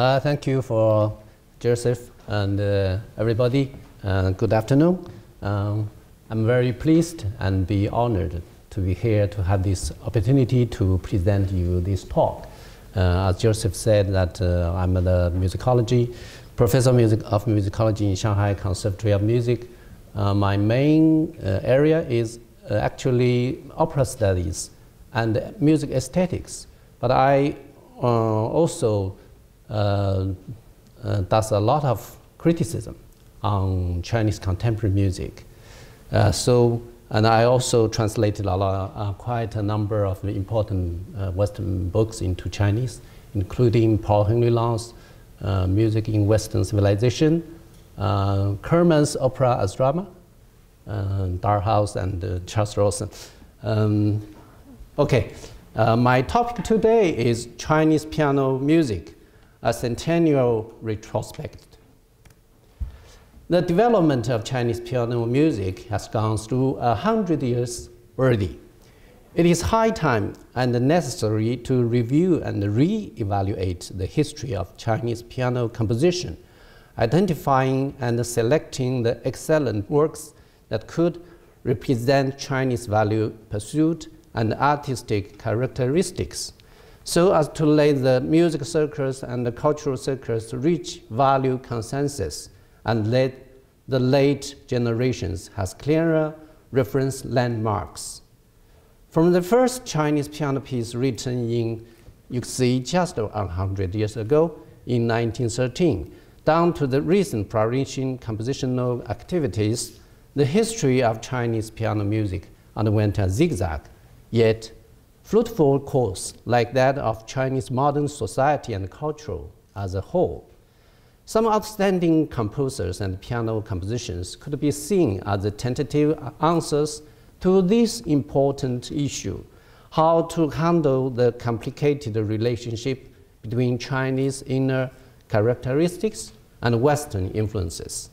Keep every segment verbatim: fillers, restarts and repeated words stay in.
Uh, thank you for Joseph and uh, everybody. Uh, good afternoon. Um, I'm very pleased and be honored to be here to have this opportunity to present you this talk. Uh, as Joseph said, that uh, I'm the musicology professor of, music, of musicology in Shanghai Conservatory of Music. Uh, my main uh, area is uh, actually opera studies and music aesthetics, but I uh, also uh, uh, does a lot of criticism on Chinese contemporary music. Uh, so, and I also translated a lot, uh, quite a number of important uh, Western books into Chinese, including Paul Henry Long's uh, Music in Western Civilization, uh, Kerman's Opera as Drama, uh, Darhouse and uh, Charles Rosen. Um, okay, uh, my topic today is Chinese piano music, a Centennial retrospect. The development of Chinese piano music has gone through a hundred years already. It is high time and necessary to review and re-evaluate the history of Chinese piano composition, identifying and selecting the excellent works that could represent Chinese value pursuit and artistic characteristics, so as to let the music circles and the cultural circles reach value consensus and let the late generations has clearer reference landmarks. From the first Chinese piano piece written in, you see, just one hundred years ago, in nineteen thirteen, down to the recent Parisian compositional activities, the history of Chinese piano music underwent a zigzag, yet fruitful course like that of Chinese modern society and culture as a whole. Some outstanding composers and piano compositions could be seen as the tentative answers to this important issue, how to handle the complicated relationship between Chinese inner characteristics and Western influences.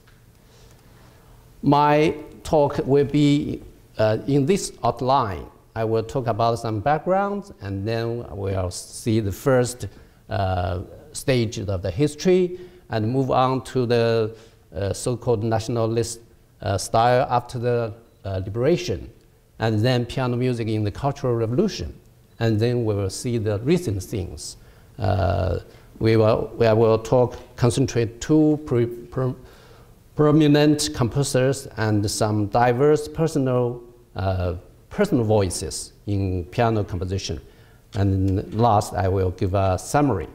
My talk will be uh, in this outline. I will talk about some backgrounds, and then we'll see the first uh, stage of the history, and move on to the uh, so-called nationalist uh, style after the uh, liberation, and then piano music in the Cultural Revolution. And then we will see the recent things. Uh, we, will, we will talk, concentrate two pre, pre, prominent composers and some diverse personal, uh, personal voices in piano composition. And last, I will give a summary.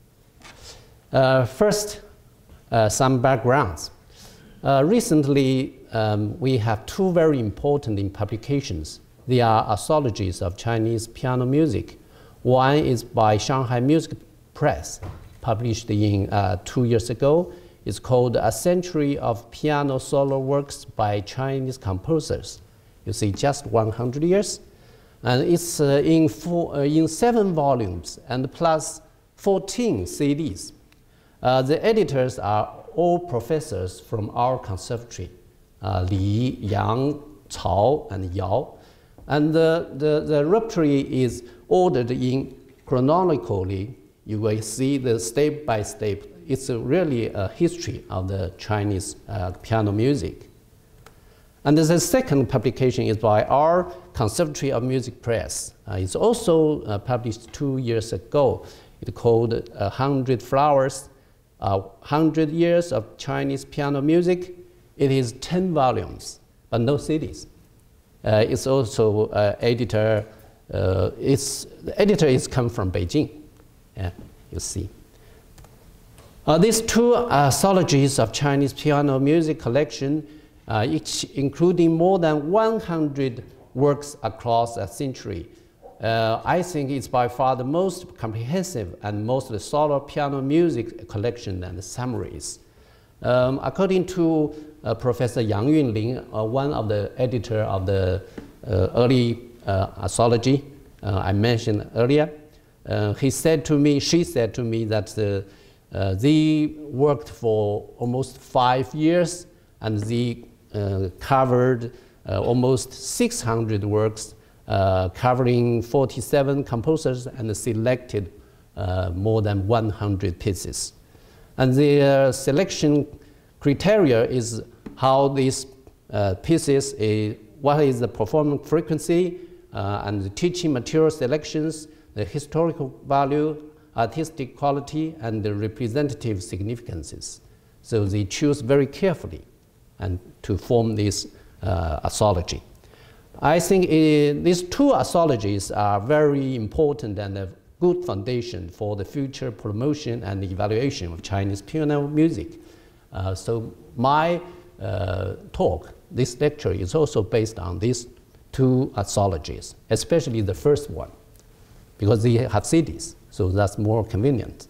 Uh, first, uh, some backgrounds. Uh, recently, um, we have two very important publications. They are anthologies of Chinese piano music. One is by Shanghai Music Press, published in uh, two years ago. It's called A Century of Piano Solo Works by Chinese Composers. You see, just one hundred years. And it's uh, in, four, uh, in seven volumes and plus fourteen C Ds. Uh, the editors are all professors from our conservatory, uh, Li, Yang, Cao, and Yao. And the, the, the repertory is ordered in chronologically. You will see the step by step. It's a really a history of the Chinese uh, piano music. And the second publication is by our Conservatory of Music Press. Uh, it's also uh, published two years ago. It's called uh, Hundred Flowers, uh, Hundred Years of Chinese Piano Music. It is ten volumes, but no C Ds. Uh, it's also uh, editor. Uh, it's the editor is come from Beijing. Yeah, you see. Uh, these two anthologies of Chinese piano music collection, uh, each including more than one hundred works across a century. Uh, I think it's by far the most comprehensive and most solo piano music collection and summaries. Um, according to uh, Professor Yang Yunling, uh, one of the editor of the uh, early uh, anthology uh, I mentioned earlier, uh, he said to me, she said to me that the, uh, they worked for almost five years and they uh, covered uh, almost six hundred works, Uh, covering forty-seven composers and selected uh, more than one hundred pieces. And the uh, selection criteria is how these uh, pieces, is, what is the performance frequency, uh, and the teaching material selections, the historical value, artistic quality, and the representative significances. So they choose very carefully and to form this uh, anthology. I think it, these two anthologies are very important and a good foundation for the future promotion and evaluation of Chinese piano music. Uh, so my uh, talk, this lecture, is also based on these two anthologies, especially the first one, because they have C Ds, so that's more convenient.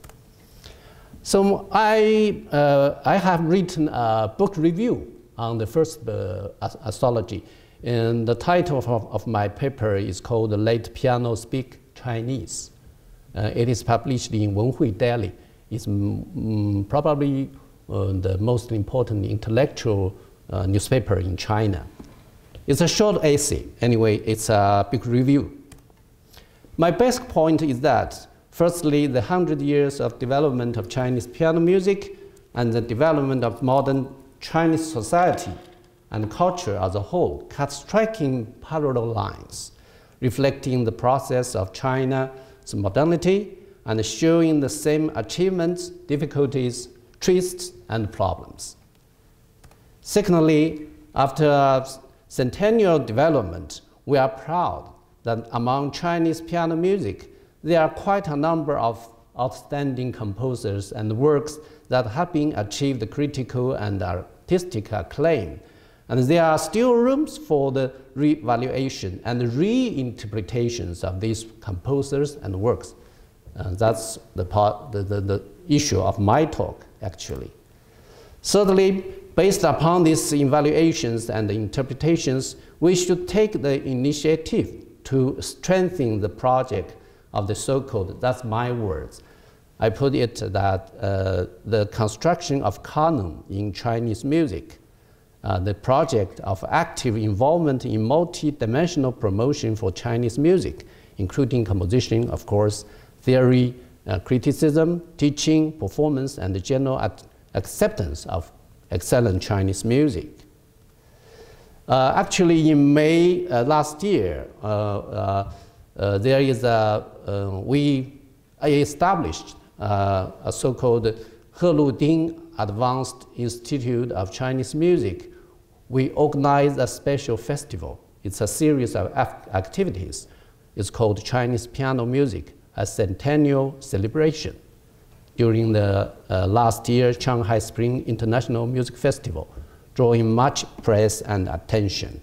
So I, uh, I have written a book review on the first uh, anthology, and the title of, of my paper is called Late Piano Speak Chinese. Uh, it is published in Wenhui Daily. It's mm, probably uh, the most important intellectual uh, newspaper in China. It's a short essay. Anyway, it's a big review. My basic point is that, firstly, the hundred years of development of Chinese piano music and the development of modern Chinese society and culture as a whole cut striking parallel lines, reflecting the process of China's modernity and showing the same achievements, difficulties, twists, and problems. Secondly, after Centennial development, we are proud that among Chinese piano music, there are quite a number of outstanding composers and works that have been achieved critical and artistic acclaim. And there are still rooms for the re-evaluation and reinterpretations of these composers and works. And that's the, part, the, the, the issue of my talk, actually. Thirdly, based upon these evaluations and interpretations, we should take the initiative to strengthen the project of the so-called, that's my words, I put it that uh, the construction of canon in Chinese music, uh, the project of active involvement in multi-dimensional promotion for Chinese music, including composition, of course, theory, uh, criticism, teaching, performance, and the general acceptance of excellent Chinese music. Uh, actually, in May uh, last year, uh, uh, uh, there is a, uh, we established uh, a so-called He Lu Ding Advanced Institute of Chinese Music. We organized a special festival. It's a series of activities. It's called Chinese Piano Music, a Centennial celebration during the uh, last year Shanghai Spring International Music Festival, drawing much press and attention.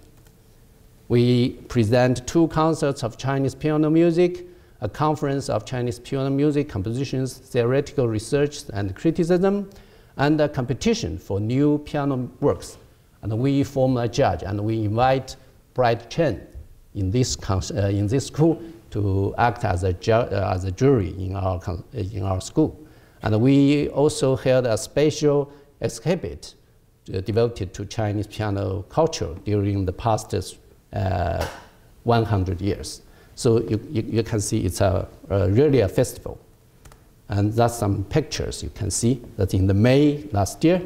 We present two concerts of Chinese piano music, a conference of Chinese piano music compositions, theoretical research and criticism, and a competition for new piano works. And we form a judge, and we invite Bright Chen in this, uh, in this school to act as a, ju uh, as a jury in our, in our school. And we also held a special exhibit uh, devoted to Chinese piano culture during the past uh, one hundred years. So you, you, you can see it's a, uh, really a festival. And that's some pictures you can see that in the May last year.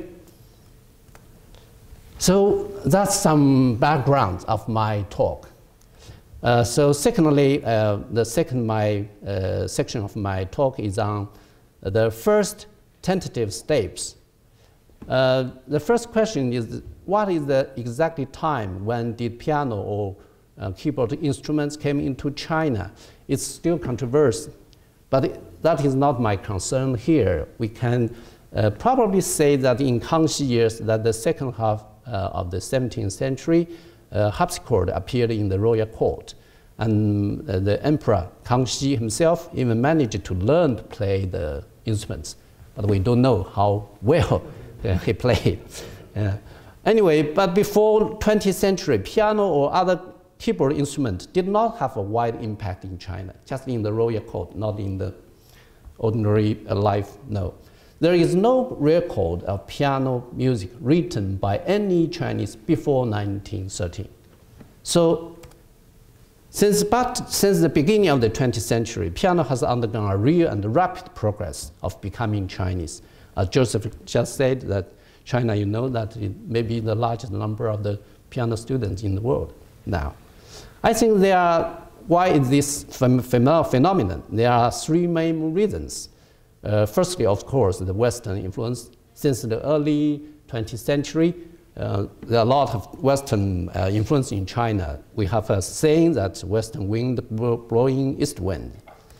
So that's some background of my talk. Uh, so secondly, uh, the second my, uh, section of my talk is on the first tentative steps. Uh, the first question is, what is the exact time when did piano or uh, keyboard instruments came into China? It's still controversial, but it, that is not my concern here. We can uh, probably say that in Kangxi years, that the second half uh, of the seventeenth century, uh, harpsichord appeared in the royal court. And uh, the emperor Kangxi himself even managed to learn to play the instruments, but we don't know how well uh, he played. Uh, anyway, but before twentieth century, piano or other keyboard instrument did not have a wide impact in China, just in the royal court, not in the ordinary uh, life, no. There is no record of piano music written by any Chinese before nineteen thirteen. So, Since, but since the beginning of the twentieth century, piano has undergone a real and rapid progress of becoming Chinese. Uh, Joseph just said that China, you know, that it may be the largest number of the piano students in the world now. I think there are, why is this ph phenomenon? There are three main reasons. Uh, firstly, of course, the Western influence. Since the early twentieth century, uh, there are a lot of Western uh, influence in China. We have a saying that Western wind blowing east wind.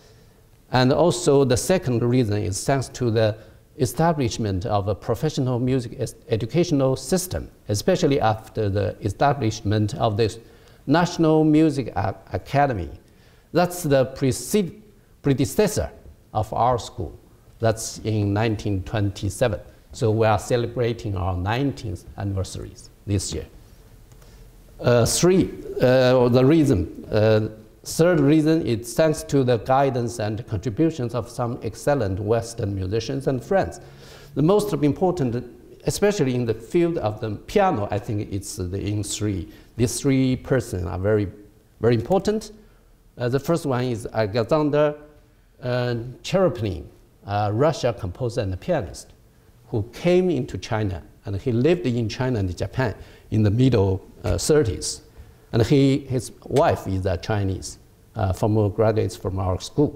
And also the second reason is thanks to the establishment of a professional music educational system, especially after the establishment of the National Music Academy. That's the predecessor of our school. That's in nineteen twenty-seven. So we are celebrating our nineteenth anniversary this year. Uh, three, uh, the reason, uh, third reason is thanks to the guidance and contributions of some excellent Western musicians and friends. The most important, especially in the field of the piano, I think it's the in three. These three persons are very, very important. Uh, the first one is Alexander uh, Cherepnin, a Russian composer and pianist, who came into China, and he lived in China and Japan in the middle uh, thirties. And he, his wife is a Chinese, uh, former graduates from our school.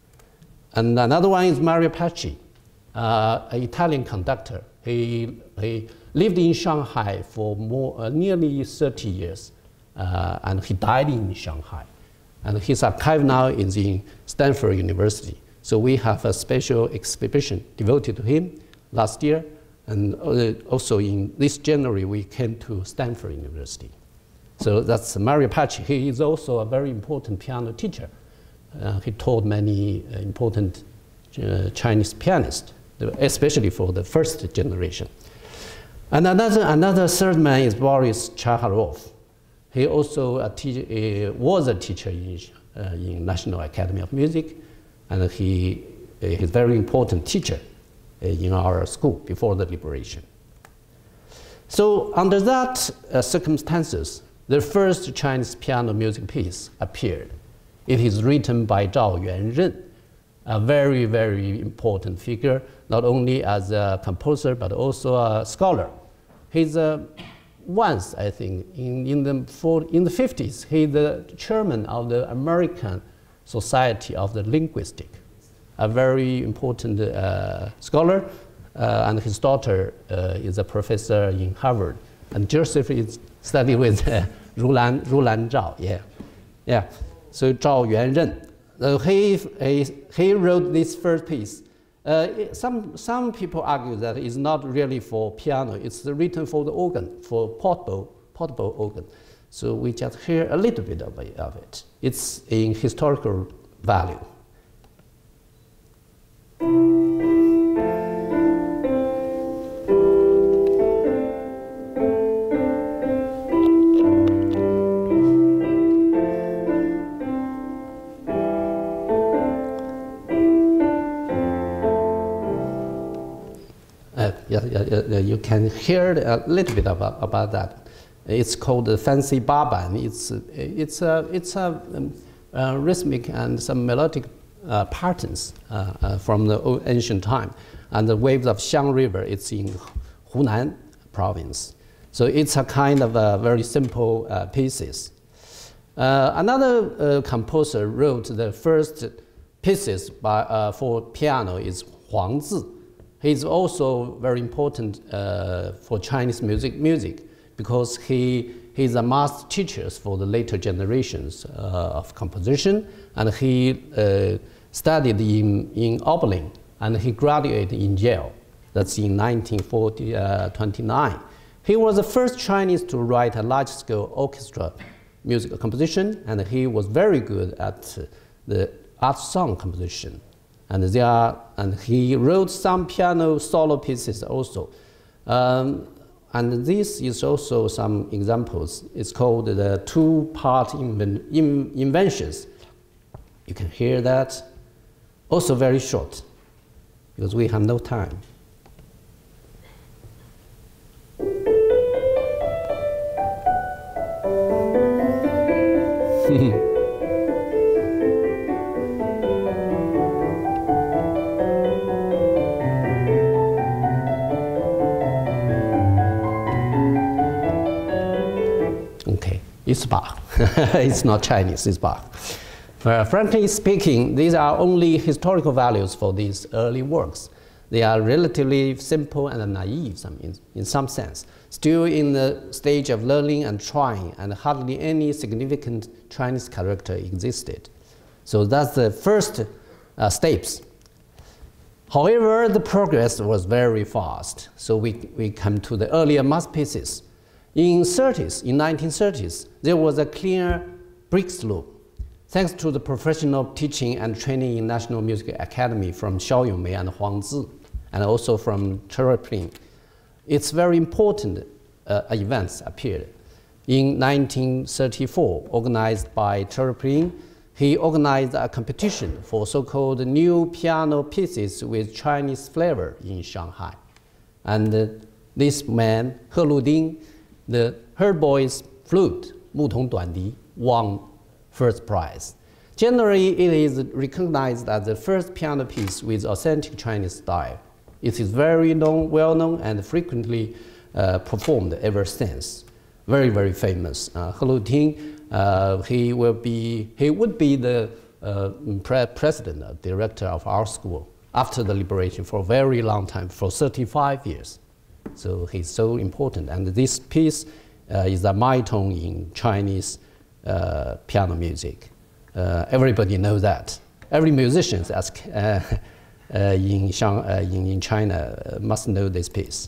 And another one is Mario Pacci, uh, an Italian conductor. He, he lived in Shanghai for more, uh, nearly thirty years, uh, and he died in Shanghai. And his archive now is in Stanford University. So we have a special exhibition devoted to him last year, and also in this January we came to Stanford University. So that's Mario Pacci. He is also a very important piano teacher. Uh, he taught many uh, important uh, Chinese pianists, especially for the first generation. And another, another third man is Boris Chakharov. He also a uh, was a teacher in, uh, in National Academy of Music, and he uh, is a very important teacher uh, in our school before the liberation. So under that uh, circumstances, the first Chinese piano music piece appeared. It is written by Zhao Yuanren, a very, very important figure, not only as a composer, but also a scholar. He's a, once, I think, in, in, the, for, in the fifties, he's the chairman of the American Society of the Linguistic, a very important uh, scholar, uh, and his daughter uh, is a professor in Harvard. And Joseph is studying with uh, Rulan, Rulan Zhao, yeah. yeah. So Zhao Yuanren, uh, he, he, he wrote this first piece. Uh, it, some, some people argue that it's not really for piano, it's written for the organ, for portable, portable organ. So we just hear a little bit of, of it. It's in historical value. Uh, yeah, yeah, yeah, you can hear a little bit about, about that. It's called the fancy baban. It's, it's a, it's a um, uh, rhythmic and some melodic uh, patterns uh, uh, from the old ancient time. And the waves of Xiang River, it's in Hunan province. So it's a kind of a very simple uh, pieces. Uh, another uh, composer wrote the first pieces by, uh, for piano is Huang Zi. He's also very important uh, for Chinese music, music because he, he's a master teacher for the later generations uh, of composition, and he uh, studied in, in Oberlin, and he graduated in Yale. That's in nineteen twenty-nine. He was the first Chinese to write a large-scale orchestra music composition, and he was very good at the art song composition. And, there are, and he wrote some piano solo pieces also. Um, and this is also some examples. It's called the two-part inven in inventions. You can hear that. Also very short, because we have no time. Okay, it's Bach. It's not Chinese, it's Bach. Uh, frankly speaking, these are only historical values for these early works. They are relatively simple and naive some, in, in some sense, still in the stage of learning and trying, and hardly any significant Chinese character existed. So that's the first uh, steps. However, the progress was very fast, so we, we come to the earlier masterpieces. In thirties, in nineteen thirties, there was a clear breakthrough, thanks to the professional teaching and training in National Music Academy from Xiao Yongmei and Huang Zi, and also from Cherepin. It's very important uh, events appeared. In nineteen thirty-four, organized by Cherepin, he organized a competition for so-called new piano pieces with Chinese flavor in Shanghai. And uh, this man, He Luding, the Her Boy's flute, Mu Tong Duandi, won first prize. Generally, it is recognized as the first piano piece with authentic Chinese style. It is very known, well known, and frequently uh, performed ever since. Very, very famous. Uh, He Luding, uh, he will be, he would be the uh, pre president, uh, director of our school after the liberation for a very long time, for thirty-five years. So he's so important, and this piece uh, is a milestone in Chinese uh, piano music. Uh, everybody knows that. Every musician uh, uh, in, Shang, uh, in, in China must know this piece.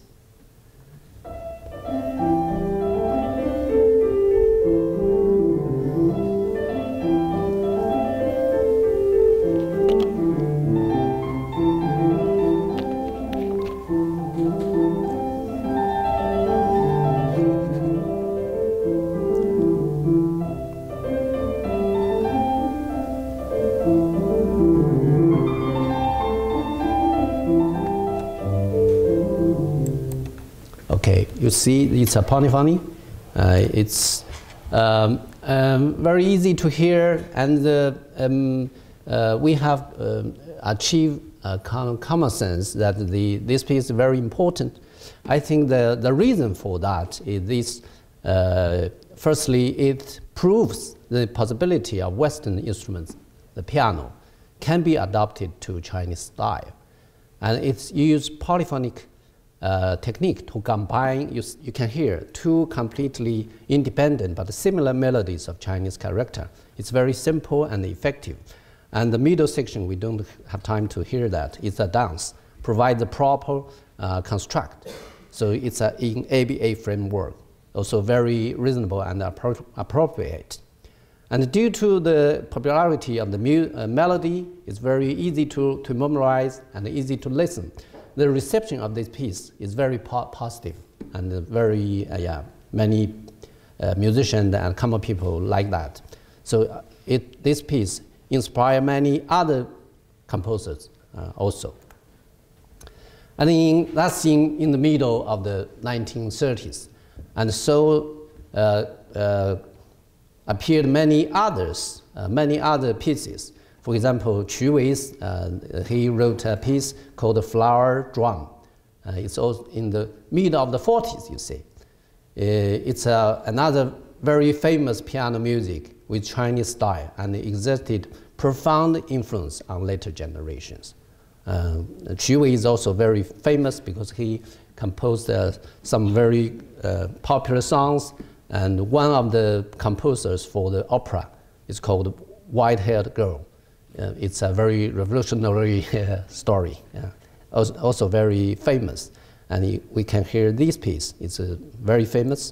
You see, it's a polyphony. Uh, it's um, um, very easy to hear, and uh, um, uh, we have um, achieved a common, common sense that the, this piece is very important. I think the, the reason for that is this. Uh, firstly, it proves the possibility of Western instruments, the piano, can be adapted to Chinese style. And it's used polyphonic Uh, technique to combine, you, you can hear two completely independent but similar melodies of Chinese character. It's very simple and effective. And the middle section, we don't have time to hear that. It's a dance, provide the proper uh, construct. So it's a, in A B A framework, also very reasonable and appro appropriate. And due to the popularity of the mu uh, melody, it's very easy to, to memorize and easy to listen. The reception of this piece is very po positive, and very, uh, yeah, many uh, musicians and common people like that. So uh, it, this piece inspired many other composers uh, also. And in, that's in, in the middle of the nineteen thirties. And so uh, uh, appeared many others, uh, many other pieces. For example, Qu Wei's, uh, he wrote a piece called The Flower Drum. Uh, it's also in the middle of the forties, you see. Uh, it's uh, another very famous piano music with Chinese style, and it exerted profound influence on later generations. Uh, Qu Wei is also very famous because he composed uh, some very uh, popular songs, and one of the composers for the opera is called White-Haired Girl. Uh, it's a very revolutionary uh, story, yeah. also, also very famous. And he, we can hear this piece. It's uh, very famous.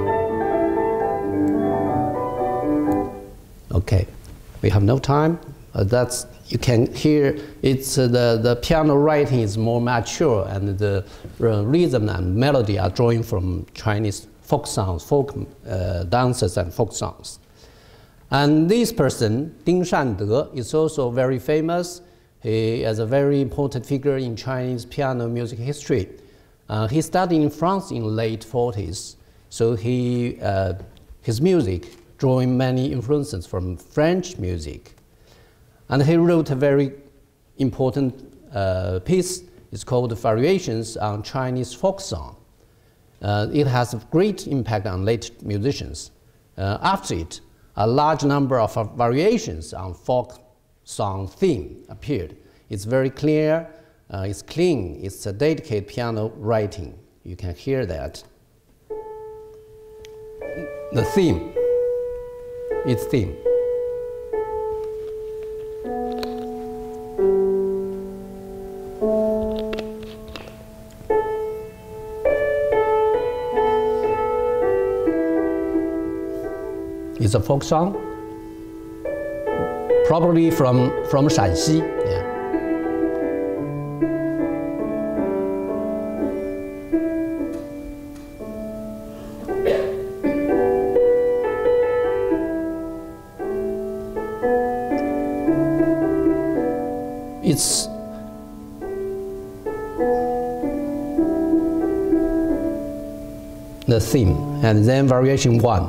Okay, we have no time. Uh, that's, you can hear it's uh, the, the piano writing is more mature, and the uh, rhythm and melody are drawing from Chinese folk songs, folk uh, dances and folk songs. And this person, Ding Shande, is also very famous. He is a very important figure in Chinese piano music history. Uh, he studied in France in the late forties, so he, uh, his music drawing many influences from French music. And he wrote a very important uh, piece. It's called Variations on Chinese Folk Song. Uh, it has a great impact on late musicians. Uh, after it, a large number of uh, variations on folk song theme appeared. It's very clear, uh, it's clean, it's a dedicated piano writing. You can hear that. The theme, its theme. It's a folk song, probably from, from Shanghai. Yeah. It's the theme, and then variation one.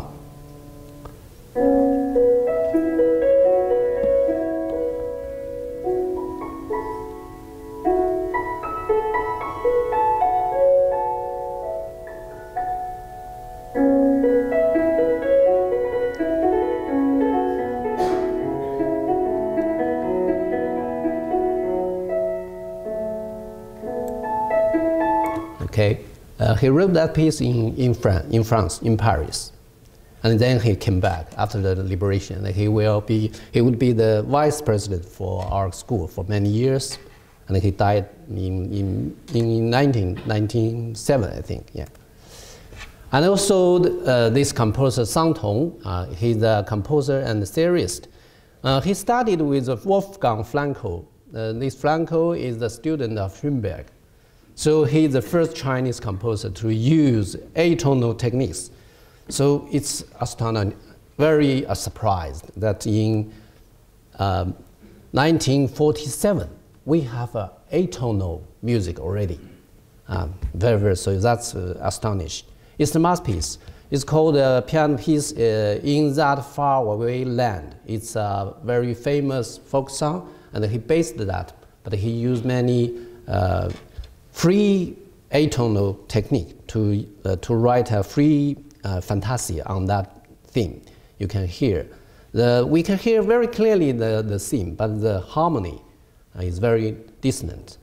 Okay, uh, he wrote that piece in, in, Fran in France, in Paris. And then he came back after the liberation. He will be, he would be the vice president for our school for many years. And he died in, in, in nineteen ninety-seven, I think, yeah. And also uh, this composer, Sang Tong, uh, he's a composer and a theorist. Uh, he studied with Wolfgang Frankel. Uh, this Frankel is the student of Schoenberg. So he's the first Chinese composer to use atonal techniques. So it's astonishing, very uh, surprised that in um, nineteen forty-seven, we have uh, atonal music already. Um, very, very, so that's uh, astonishing. It's a masterpiece. It's called a piano piece uh, in that far away land. It's a very famous folk song, and he based that, but he used many uh, free atonal technique to, uh, to write a free uh, fantasia on that theme. You can hear. The, we can hear very clearly the, the theme, but the harmony uh, is very dissonant.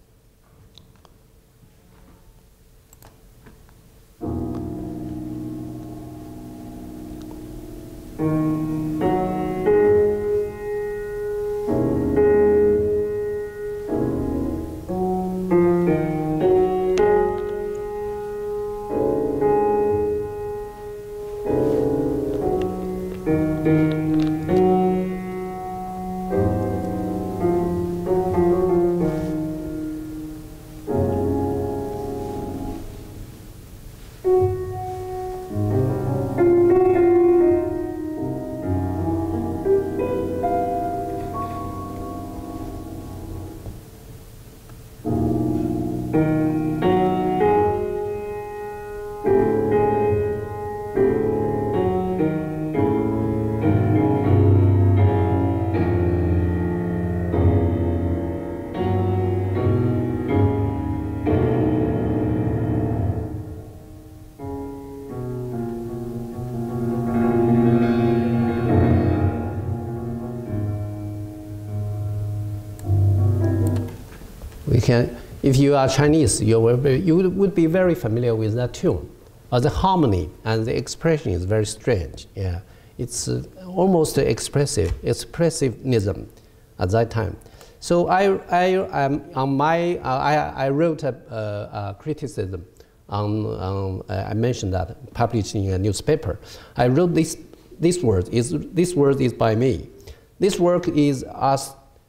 Can, if you are Chinese, you, will be, you would be very familiar with that tune. Uh, the harmony and the expression is very strange. Yeah, it's uh, almost expressive, expressivism at that time. So I, I, um, on my, uh, I, I wrote a, a, a criticism on, um, I mentioned that, published in a newspaper. I wrote this, this word, is, this word is by me. This work is as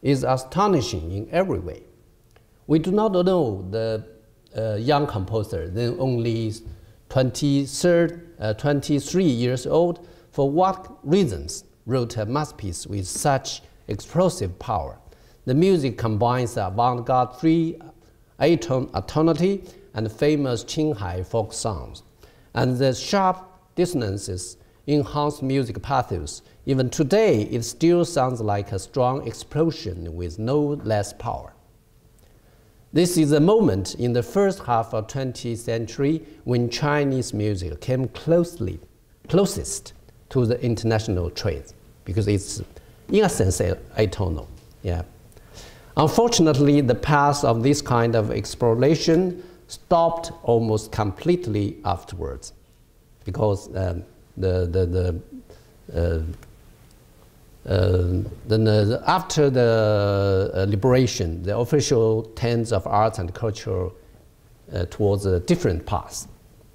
is astonishing in every way. We do not know the uh, young composer, then only twenty-three, uh, twenty-three years old, for what reasons wrote a masterpiece with such explosive power. The music combines avant-garde free atonality and famous Shanghai folk sounds, and the sharp dissonances enhance music pathos. Even today, it still sounds like a strong explosion with no less power. This is a moment in the first half of the twentieth century when Chinese music came closely, closest to the international trend, because it's, in a sense, atonal. Yeah. Unfortunately, the path of this kind of exploration stopped almost completely afterwards, because um, the, the, the, uh, uh, then, uh, after the uh, liberation, the official trends of arts and culture uh, towards a different path.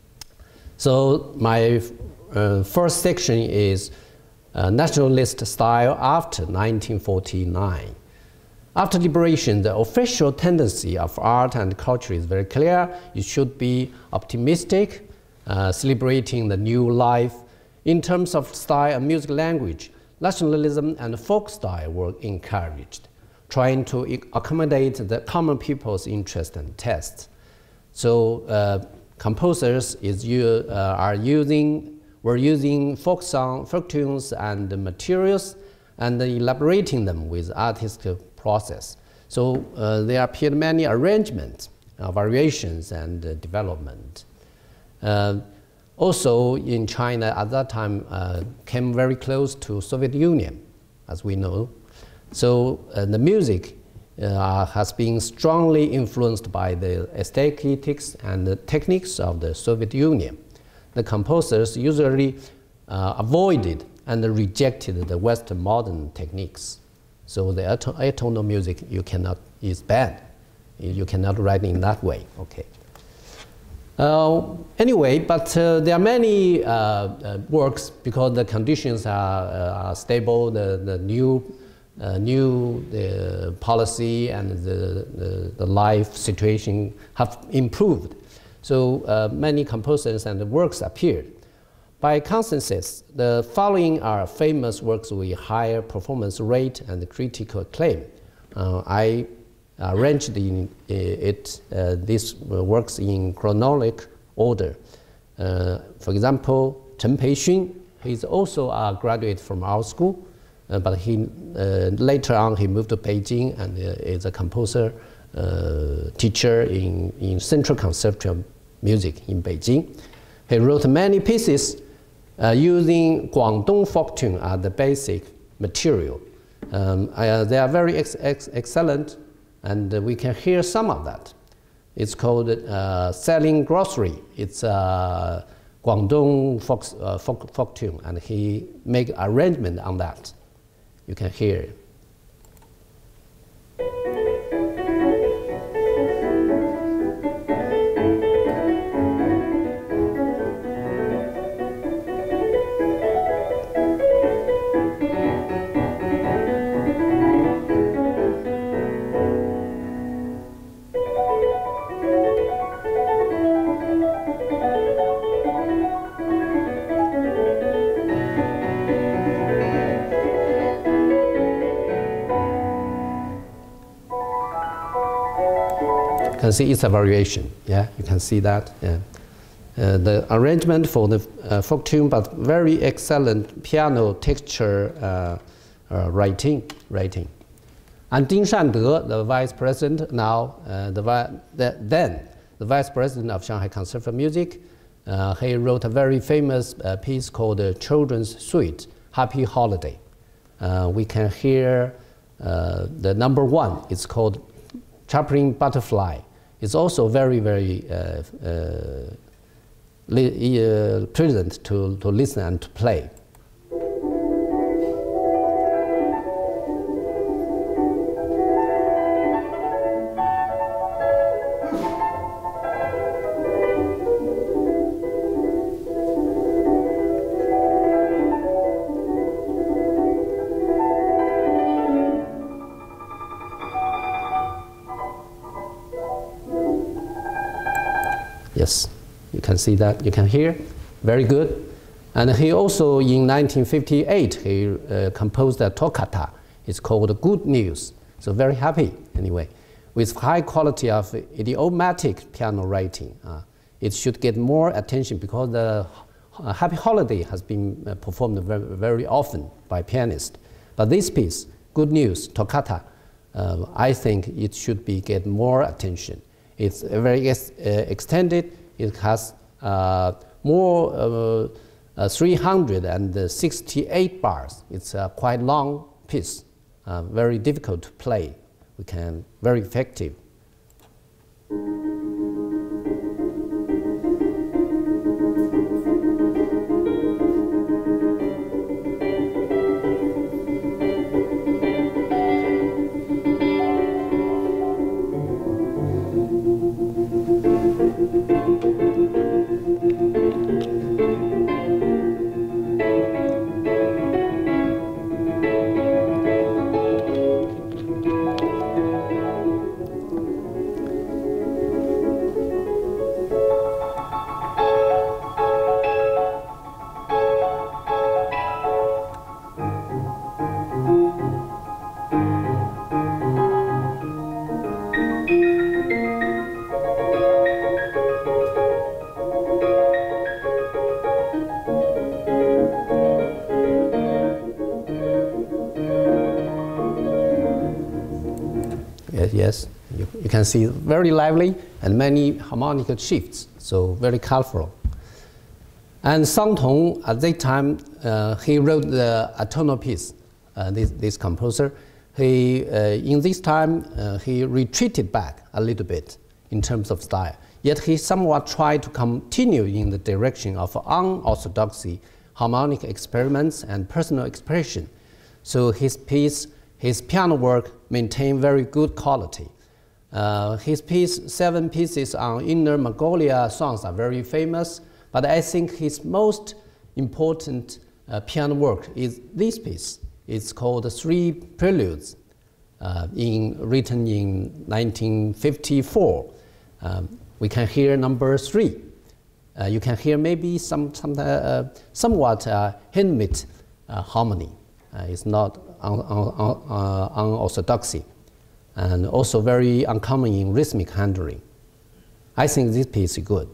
So my uh, first section is uh, nationalist style after nineteen forty-nine. After liberation, the official tendency of art and culture is very clear. It should be optimistic, uh, celebrating the new life. In terms of style and music language, nationalism and folk style were encouraged, trying to accommodate the common people's interest and tastes. So uh, composers is, uh, are using, were using folk song, folk tunes and materials and elaborating them with artistic process. So uh, there appeared many arrangements, uh, variations, and uh, development. Uh, also in China at that time uh, came very close to Soviet Union, as we know. So uh, the music uh, has been strongly influenced by the aesthetics and the techniques of the Soviet Union. The composers usually uh, avoided and rejected the Western modern techniques. So the atonal music you cannot is bad. You cannot write in that way. Okay. Uh, anyway, but uh, there are many uh, uh, works because the conditions are, uh, are stable. The the new uh, new uh, policy and the, the the life situation have improved. So uh, many composers and works appeared. By consensus, the following are famous works with higher performance rate and critical acclaim. Uh, I arranged in, it, uh, these works in chronological order. Uh, for example, Chen Peixun, he's also a graduate from our school, uh, but he, uh, later on he moved to Beijing and uh, is a composer, uh, teacher in, in Central Conservatory of Music in Beijing. He wrote many pieces Uh, using Guangdong folk tune as the basic material. Um, uh, they are very ex ex excellent, and uh, we can hear some of that. It's called uh, Selling Grocery. It's uh, Guangdong folk, uh, folk, folk tune, and he make arrangement on that. You can hear it. You can see it's a variation. Yeah, you can see that. Yeah. Uh, the arrangement for the uh, folk tune, but very excellent piano texture uh, uh, writing. writing. And Ding Shande, the vice president now, uh, the, the then the vice president of Shanghai Conservatory of Music, uh, he wrote a very famous uh, piece called the Children's Suite, Happy Holiday. Uh, we can hear uh, the number one. It's called Chaplin Butterfly. It's also very, very uh, uh, uh, pleasant to, to listen and to play. Yes, you can see that, you can hear, very good. And he also, in nineteen fifty-eight, he uh, composed a toccata. It's called Good News. So very happy, anyway, with high quality of idiomatic piano writing. Uh, it should get more attention because the uh, Happy Holiday has been uh, performed very, very often by pianists. But this piece, Good News, toccata, uh, I think it should be get more attention. It's very ex uh, extended. It has uh, more uh, uh, three hundred sixty-eight bars. It's a quite long piece, uh, very difficult to play. We can very effective. Yes, you, you can see very lively and many harmonic shifts, so very colorful. And Sang Tong, at that time, uh, he wrote the atonal piece, uh, this, this composer. He, uh, in this time, uh, he retreated back a little bit in terms of style. Yet he somewhat tried to continue in the direction of unorthodoxy, harmonic experiments, and personal expression. So his piece, his piano work maintained very good quality. Uh, his piece, seven pieces on Inner Mongolia songs are very famous, but I think his most important uh, piano work is this piece. It's called Three Preludes, uh, in, written in nineteen fifty-four. Um, we can hear number three. Uh, you can hear maybe some, some uh, somewhat uh, hymnic uh, harmony. Uh, it's not un, un, un, uh, unorthodoxy, and also very uncommon in rhythmic handling. I think this piece is good.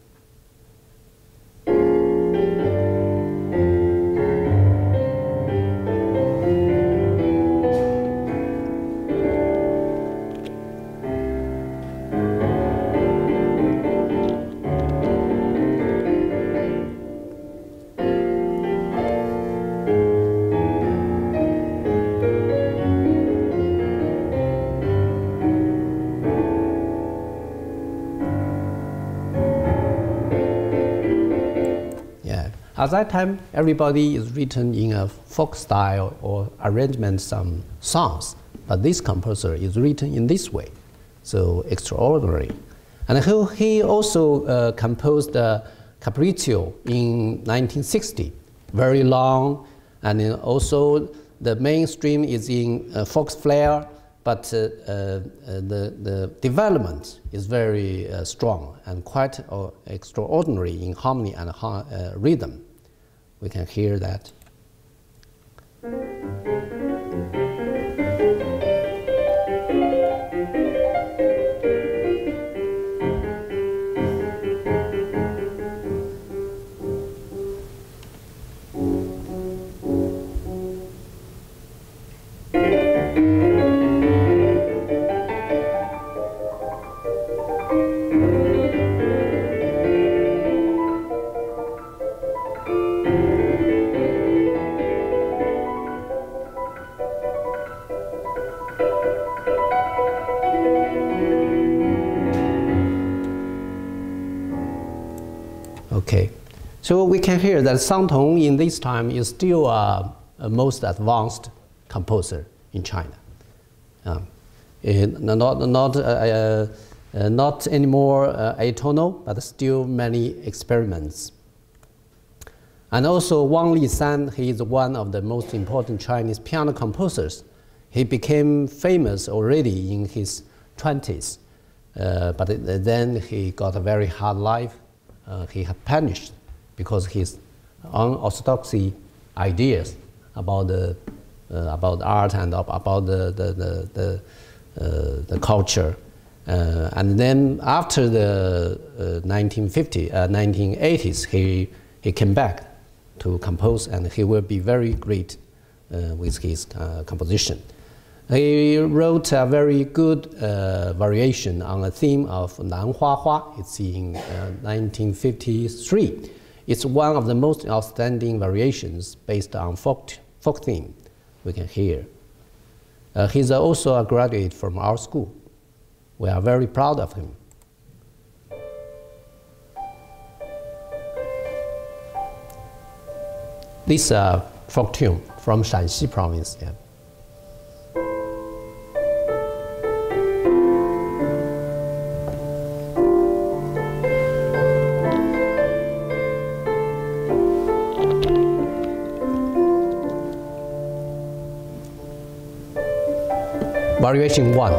At that time, everybody is written in a folk style or arrangement some songs, but this composer is written in this way, so extraordinary. And he, he also uh, composed uh, Capriccio in nineteen sixty, very long, and then also the mainstream is in uh, fox flair, but uh, uh, the, the development is very uh, strong and quite uh, extraordinary in harmony and ha uh, rhythm. We can hear that. Okay, so we can hear that Sang Tong in this time is still uh, a most advanced composer in China. Um, not, not, uh, uh, uh, not anymore uh, atonal, but still many experiments. And also Wang Lisan, he is one of the most important Chinese piano composers. He became famous already in his twenties. Uh, but it, then he got a very hard life. Uh, he had punished because his unorthodoxy ideas about the uh, about art and about the the the the, uh, the culture. Uh, and then after the uh, nineteen fifty, uh, nineteen eighties, he he came back to compose, and he will be very great uh, with his uh, composition. He wrote a very good uh, variation on a theme of Nan Hua Hua. It's in uh, nineteen fifty-three. It's one of the most outstanding variations based on folk, folk theme we can hear. Uh, he's also a graduate from our school. We are very proud of him. This uh, folk tune from Shanxi province. Yeah. Variation one.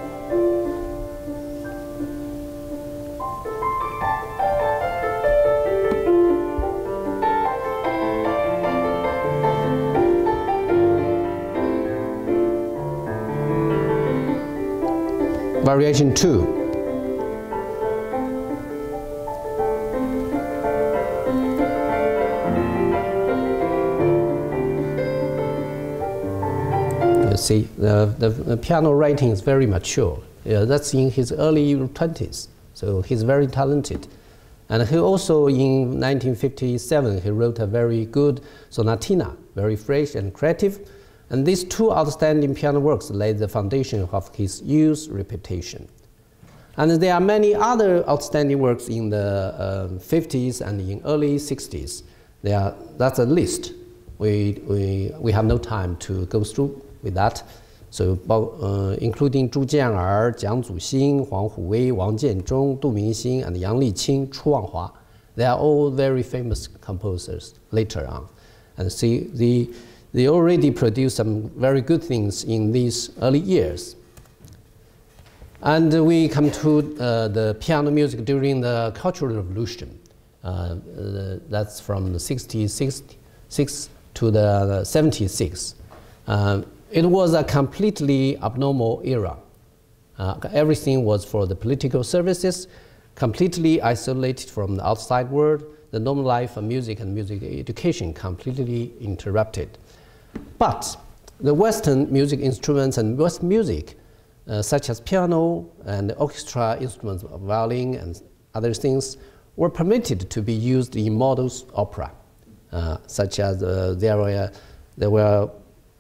Variation two. You see, the, the, the piano writing is very mature. Yeah, that's in his early twenties, so he's very talented. And he also, in nineteen fifty-seven, he wrote a very good sonatina, very fresh and creative. And these two outstanding piano works laid the foundation of his youth reputation. And there are many other outstanding works in the uh, fifties and in early sixties. They are, that's a list. We, we, we have no time to go through with that. So, uh, including Zhu Jian'er, Jiang Zuxing, Huang Huwei, Wang Jianzhong, Du Mingxing, and Yang Liqing, Chu Wanghua. They are all very famous composers later on. And see, the They already produced some very good things in these early years. And we come to uh, the piano music during the Cultural Revolution. Uh, uh, that's from the sixty-six to the seventy-six. Uh, it was a completely abnormal era. Uh, everything was for the political services, completely isolated from the outside world. The normal life of music and music education completely interrupted. But the Western music instruments and West music, uh, such as piano and orchestra instruments, violin and other things, were permitted to be used in modern opera, uh, such as uh, there were, there were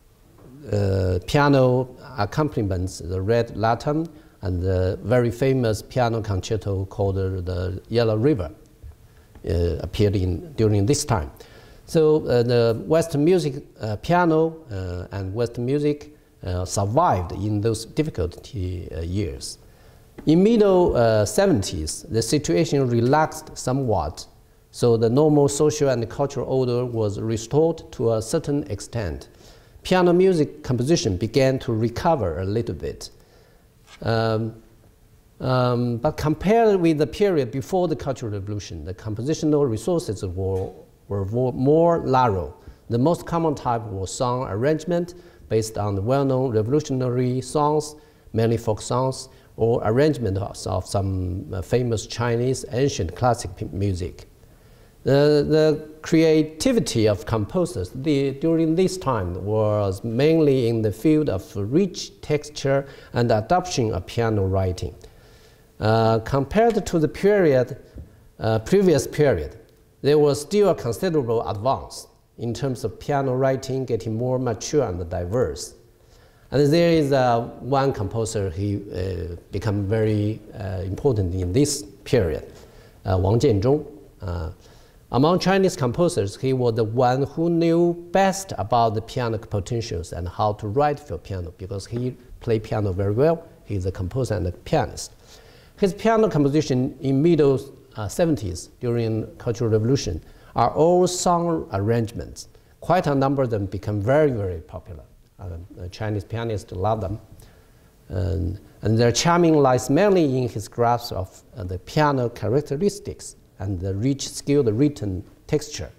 uh, piano accompaniments, the Red Lantern, and the very famous piano concerto called uh, the Yellow River uh, appeared in, during this time. So uh, the Western music, uh, piano uh, and Western music uh, survived in those difficult uh, years. In middle uh, seventies, the situation relaxed somewhat, so the normal social and cultural order was restored to a certain extent. Piano music composition began to recover a little bit. Um, um, but compared with the period before the Cultural Revolution, the compositional resources were were more narrow. The most common type was song arrangement based on the well-known revolutionary songs, mainly folk songs, or arrangement of, of some uh, famous Chinese ancient classic music. The, the creativity of composers the, during this time was mainly in the field of rich texture and adoption of piano writing. Uh, compared to the period, uh, previous period, there was still a considerable advance in terms of piano writing, getting more mature and diverse. And there is uh, one composer who uh, became very uh, important in this period, uh, Wang Jianzhong. Uh, among Chinese composers, he was the one who knew best about the piano potentials and how to write for piano, because he played piano very well. He's a composer and a pianist. His piano composition in middle Uh, seventies, during Cultural Revolution, are all song arrangements. Quite a number of them become very, very popular. Uh, the Chinese pianists love them. And, and their charming lies mainly in his grasp of uh, the piano characteristics and the rich, skilled written texture.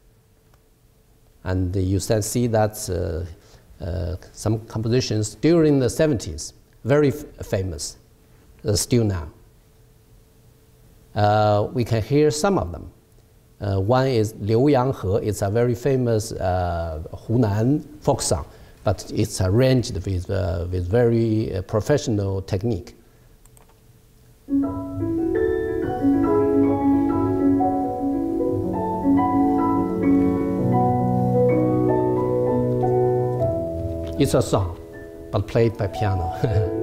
And you can see that uh, uh, some compositions during the seventies, very f famous, uh, still now. Uh, we can hear some of them. Uh, one is Liu Yang He. It's a very famous uh, Hunan folk song, but it's arranged with, uh, with very uh, professional technique. It's a song, but played by piano.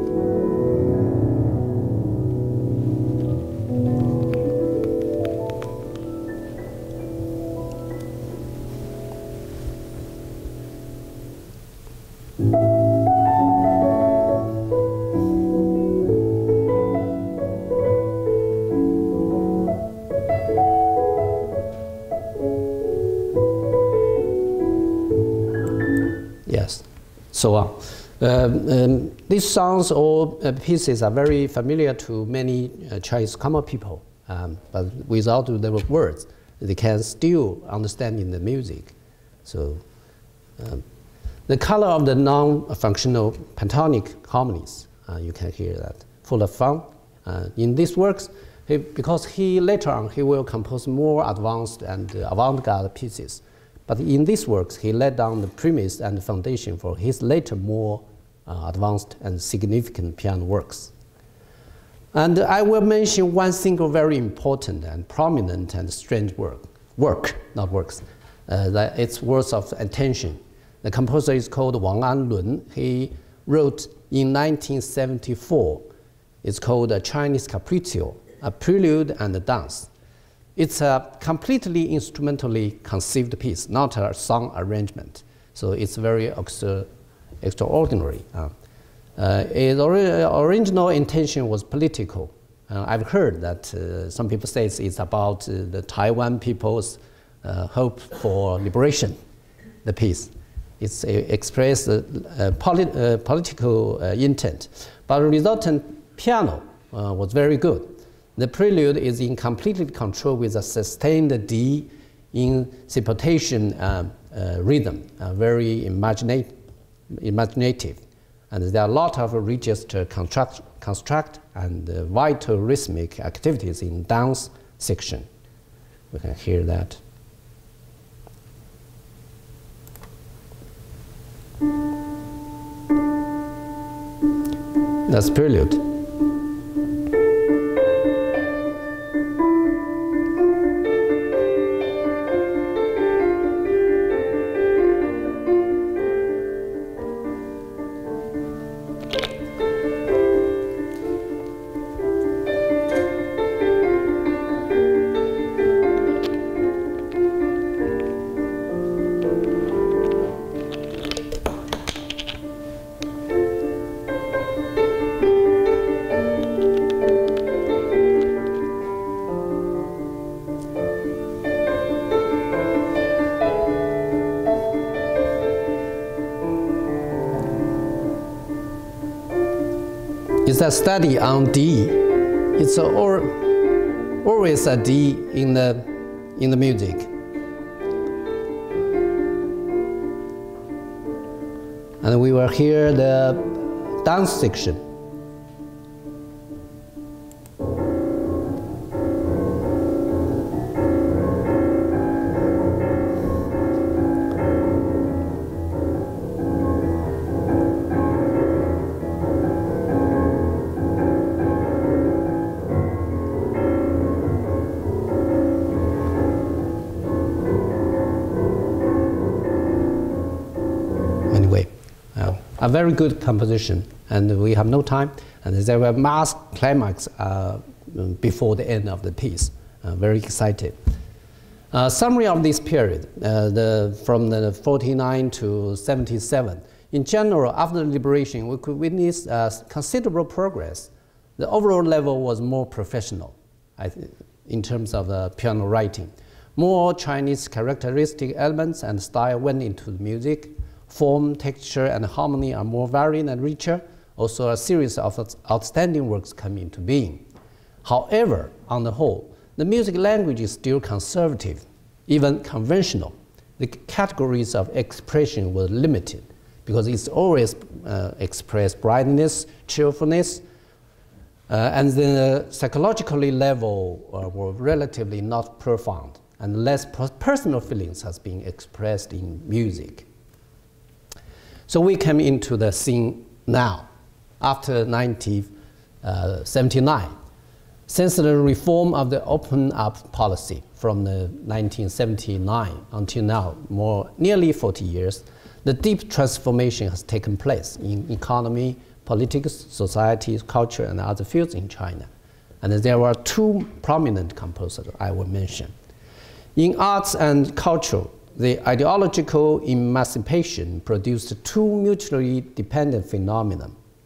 Yes, so on. Um, um, these songs or uh, pieces are very familiar to many uh, Chinese common people, um, but without the words, they can still understand in the music. So, um, the color of the non-functional pentatonic harmonies, uh, you can hear that, full of fun. Uh, in these works, he, because he later on he will compose more advanced and uh, avant-garde pieces. But in these works, he laid down the premise and the foundation for his later more uh, advanced and significant piano works. And I will mention one single very important and prominent and strange work, work, not works, uh, that it's worth of attention. The composer is called Wang Anlun. He wrote in nineteen seventy-four. It's called a Chinese Capriccio, a prelude and a dance. It's a completely instrumentally conceived piece, not a song arrangement. So it's very extra, extraordinary. Uh, uh, its ori original intention was political. Uh, I've heard that uh, some people say it's about uh, the Taiwan people's uh, hope for liberation, the piece. It's uh, expressed uh, uh, polit uh, political uh, intent. But the resultant piano uh, was very good. The prelude is in complete control with a sustained D in syncopation uh, uh, rhythm, uh, very imaginate, imaginative. And there are a lot of register construct, construct and uh, vital rhythmic activities in dance section. We can hear that. That's prelude. It's a study on D. It's a or, always a D in the, in the music. And we will hear the dance section. A very good composition, and we have no time, and there were mass climax uh, before the end of the piece. Uh, very excited. Uh, summary of this period, uh, the, from the forty-nine to seventy-seven. In general, after the liberation, we could witness uh, considerable progress. The overall level was more professional I th in terms of uh, piano writing. More Chinese characteristic elements and style went into the music. Form, texture, and harmony are more varied and richer. also a series of outstanding works come into being. However, on the whole, the music language is still conservative, even conventional. The categories of expression were limited because it's always uh, expressed brightness, cheerfulness, uh, and the psychologically level uh, were relatively not profound, and less personal feelings has been expressed in music. So we come into the scene now, after nineteen seventy-nine. Since the reform of the open-up policy from the nineteen seventy-nine until now, more nearly forty years, the deep transformation has taken place in economy, politics, society, culture, and other fields in China. And there were two prominent composers I will mention. In arts and culture, the ideological emancipation produced two mutually dependent phenomena.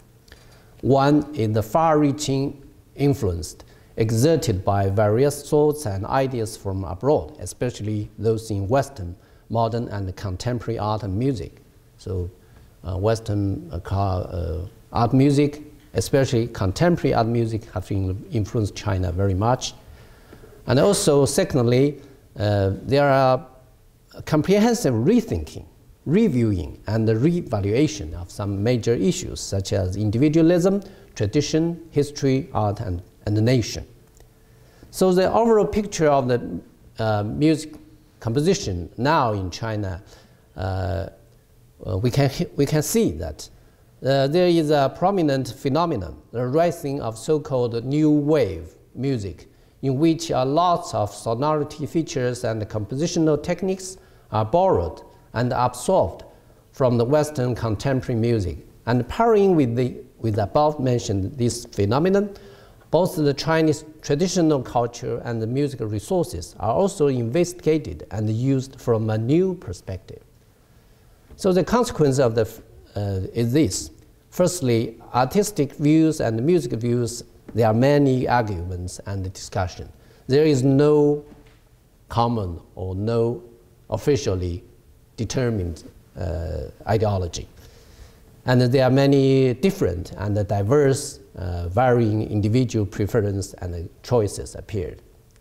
One is the far-reaching influence exerted by various thoughts and ideas from abroad, especially those in Western, modern, and contemporary art and music. So uh, Western uh, uh, art music, especially contemporary art music, have influenced China very much. And also, secondly, uh, there are comprehensive rethinking, reviewing, and reevaluation of some major issues, such as individualism, tradition, history, art, and and the nation. So the overall picture of the uh, music composition now in China, uh, uh, we, can, we can see that uh, there is a prominent phenomenon, the rising of so-called new wave music, in which uh, lots of sonority features and compositional techniques are borrowed and absorbed from the Western contemporary music. And pairing with the with above mentioned this phenomenon, both the Chinese traditional culture and the musical resources are also investigated and used from a new perspective. So the consequence of the uh, is this. Firstly, artistic views and music views, there are many arguments and discussion. There is no common or no officially determined uh, ideology. And there are many different and diverse, uh, varying individual preferences and choices appeared.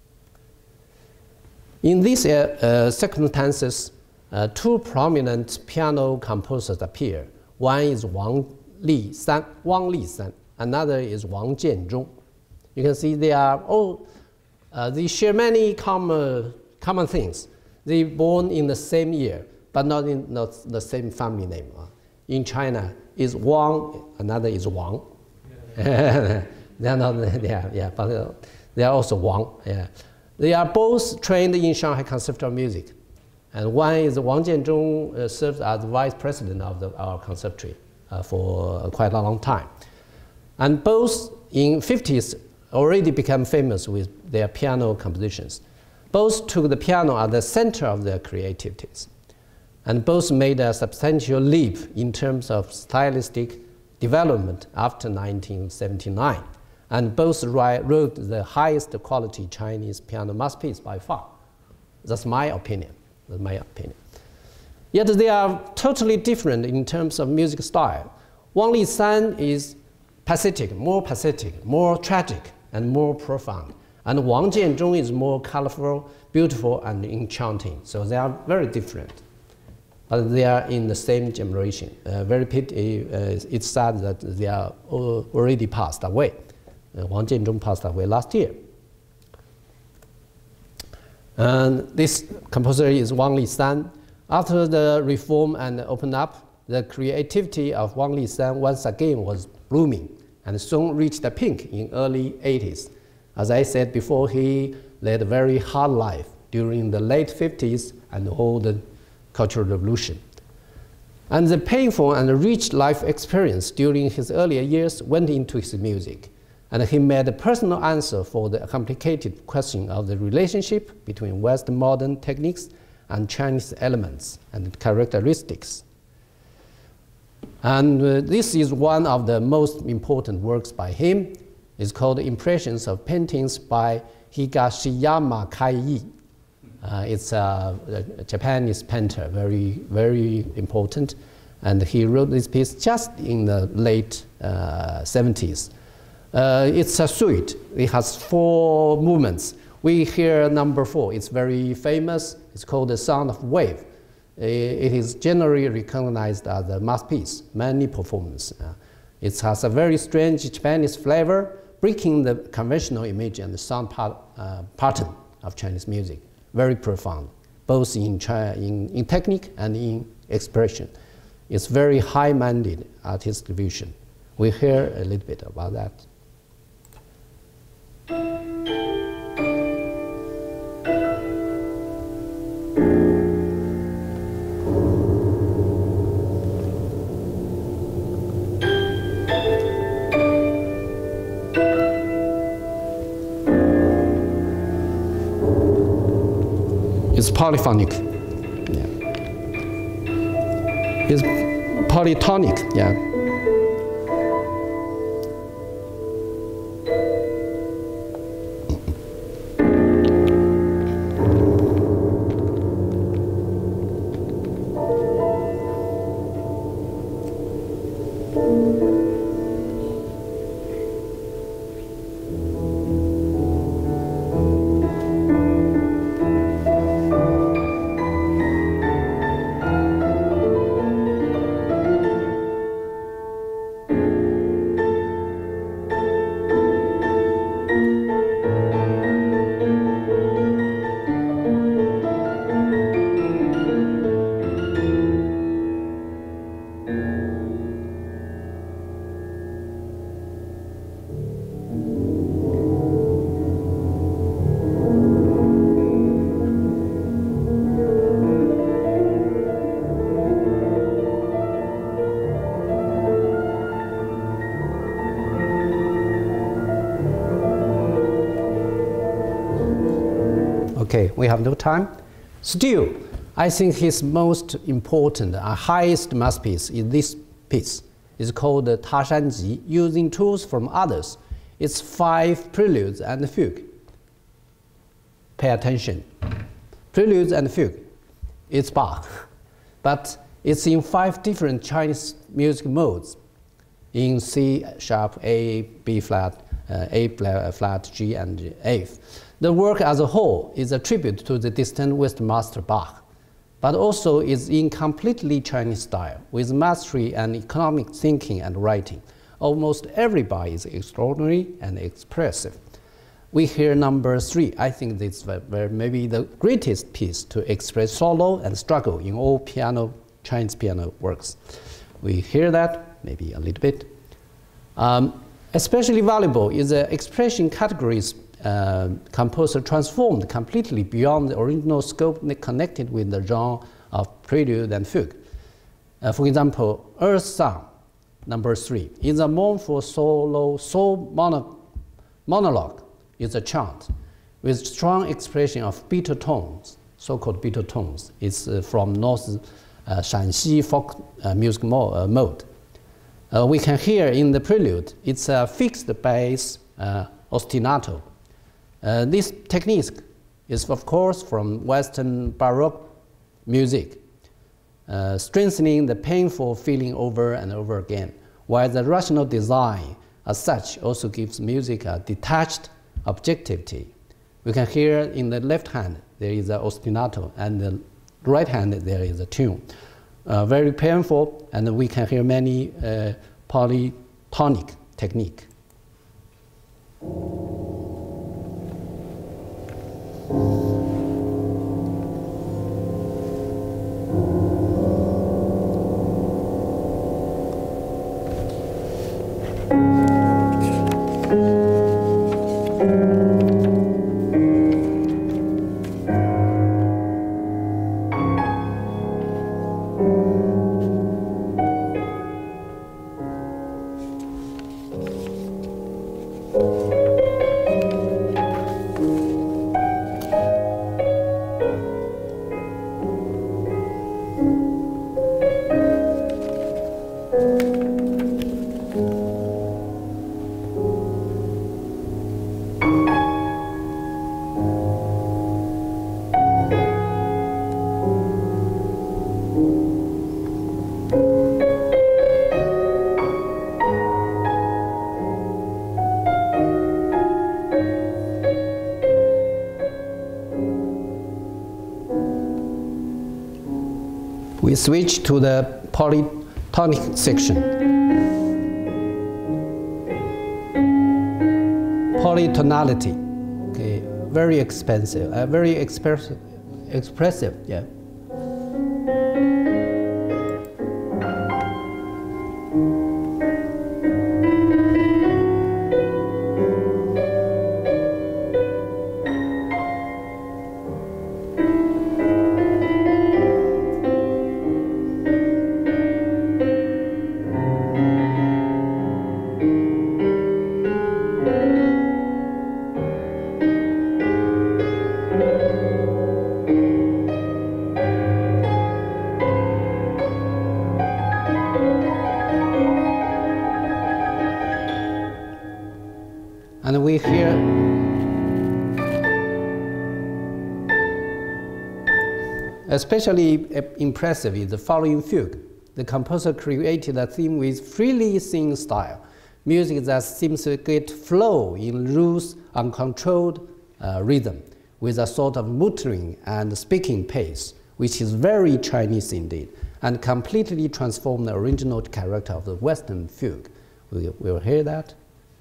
In these uh, uh, circumstances, uh, two prominent piano composers appear. One is Wang Li San, Wang Li San. Another is Wang Jianzhong. You can see they are all, uh, they share many common, common things. They born in the same year, but not in not the same family name. Uh. In China, is Wang, another is Wang. Yeah. They are not, yeah, yeah, but uh, they are also Wang. Yeah. They are both trained in Shanghai Conservatory of Music. And one is Wang Jianzhong, uh, served as vice president of the, our conservatory uh, for quite a long time. And both in fifties already became famous with their piano compositions. Both took the piano at the center of their creativities. And both made a substantial leap in terms of stylistic development after nineteen seventy-nine. And both wrote the highest quality Chinese piano masterpiece by far. That's my opinion. That's my opinion. Yet they are totally different in terms of music style. Wang Li San is pathetic, more pathetic, more tragic, and more profound. And Wang Jianzhong is more colorful, beautiful, and enchanting. So they are very different. But they are in the same generation. Uh, very pity, uh, it's sad that they are already passed away. Uh, Wang Jianzhong passed away last year. And this composer is Wang Li San. After the reform and open up, the creativity of Wang Li San once again was blooming and soon reached a peak in early eighties. As I said before, he led a very hard life during the late fifties and all the Cultural Revolution. And the painful and rich life experience during his earlier years went into his music. And he made a personal answer for the complicated question of the relationship between Western modern techniques and Chinese elements and characteristics. And uh, this is one of the most important works by him. It's called Impressions of Paintings by Higashiyama Kai-yi. Uh, it's a, a Japanese painter, very, very important. And he wrote this piece just in the late uh, seventies. Uh, it's a suite. It has four movements. We hear number four. It's very famous. It's called The Sound of Wave. It is generally recognized as a masterpiece, many performance. Uh, it has a very strange Japanese flavor, breaking the conventional image and the sound part, uh, pattern of Chinese music. Very profound, both in, in, in technique and in expression. It's very high-minded artistic vision. We hear a little bit about that. It's polyphonic. Yeah. It's polytonic. Yeah. Okay, we have no time. Still, I think his most important and highest masterpiece is this piece. It's called the Ta Shan Ji, using tools from others. It's five preludes and fugue. Pay attention. Preludes and fugue. It's Bach, but it's in five different Chinese music modes. In C sharp, A, B flat, uh, A flat, G, and F. The work as a whole is a tribute to the distinguished master Bach, but also is in completely Chinese style, with mastery and economic thinking and writing. Almost everybody is extraordinary and expressive. We hear number three. I think this is maybe the greatest piece to express sorrow and struggle in all piano, Chinese piano works. We hear that, maybe a little bit. Um, especially valuable is the expression categories Uh, composer transformed completely beyond the original scope connected with the genre of prelude and fugue. Uh, for example, Earth Song, number three, is a mournful solo soul mono monologue. It's a chant with strong expression of bitter tones, so-called bitter tones. It's uh, from North uh, Shanghai folk uh, music mo uh, mode. Uh, we can hear in the prelude, it's a fixed bass uh, ostinato. Uh, this technique is, of course, from Western Baroque music, uh, strengthening the painful feeling over and over again, while the rational design as such also gives music a detached objectivity. We can hear in the left hand there is an ostinato, and the right hand there is a tune. Uh, very painful, and we can hear many uh, polytonic technique. We switch to the polytonic section. Polytonality, okay, very expensive, uh, very expressive, expressive, yeah. And we hear especially impressive is the following fugue. The composer created a theme with freely singing style, music that seems to get flow in loose, uncontrolled uh, rhythm, with a sort of muttering and speaking pace, which is very Chinese indeed, and completely transformed the original character of the Western fugue. We will hear that.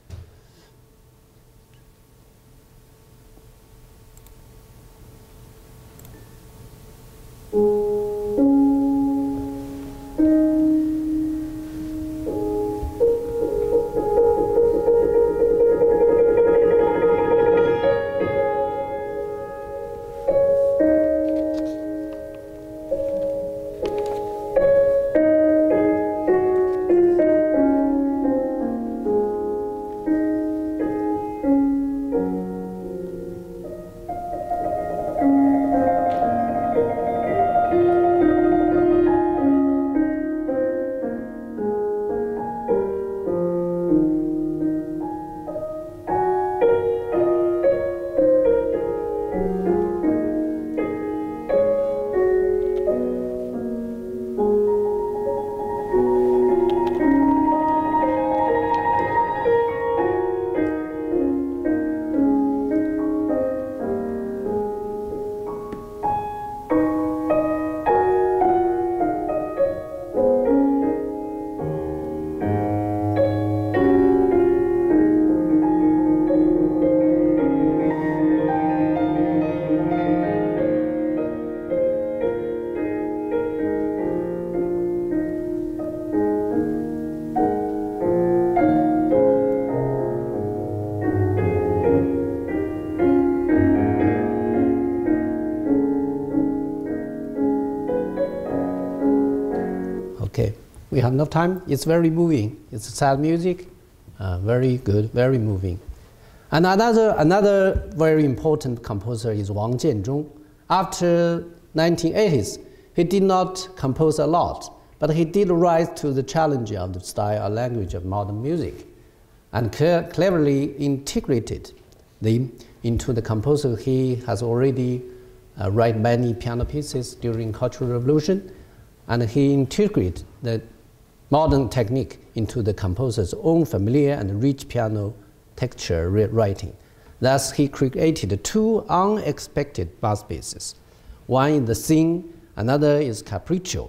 Okay, we have enough time. It's very moving. It's sad music, uh, very good, very moving. And another, another very important composer is Wang Jianzhong. After nineteen eighties, he did not compose a lot, but he did rise to the challenge of the style and language of modern music, and cl cleverly integrated them into the composer. He has already uh, written many piano pieces during Cultural Revolution, and he integrated the modern technique into the composer's own familiar and rich piano texture writing. Thus, he created two unexpected masterpieces. One is the Sing, another is Capriccio.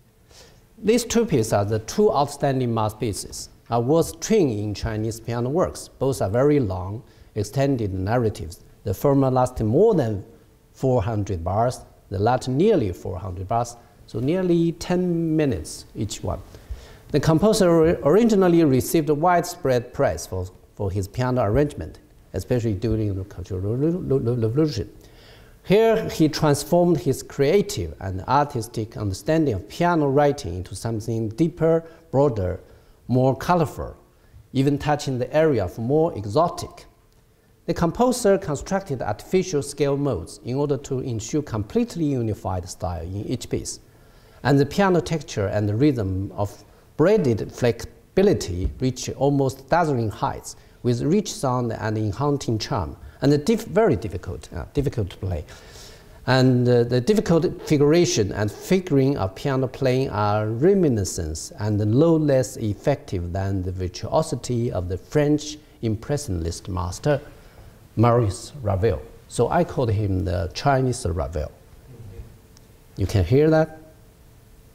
These two pieces are the two outstanding masterpieces, are worth training in Chinese piano works. Both are very long, extended narratives. The former lasted more than four hundred bars, the latter nearly four hundred bars, so nearly ten minutes each one. The composer originally received widespread praise for, for his piano arrangement, especially during the Cultural Revolution. Here, he transformed his creative and artistic understanding of piano writing into something deeper, broader, more colorful, even touching the area of more exotic. The composer constructed artificial scale modes in order to ensure completely unified style in each piece. And the piano texture and the rhythm of braided flexibility reach almost dazzling heights with rich sound and enhancing charm, and the diff very difficult, uh, difficult to play. And uh, the difficult figuration and figuring of piano playing are reminiscent and no less effective than the virtuosity of the French impressionist master, Maurice Ravel. So I called him the Chinese Ravel. You can hear that?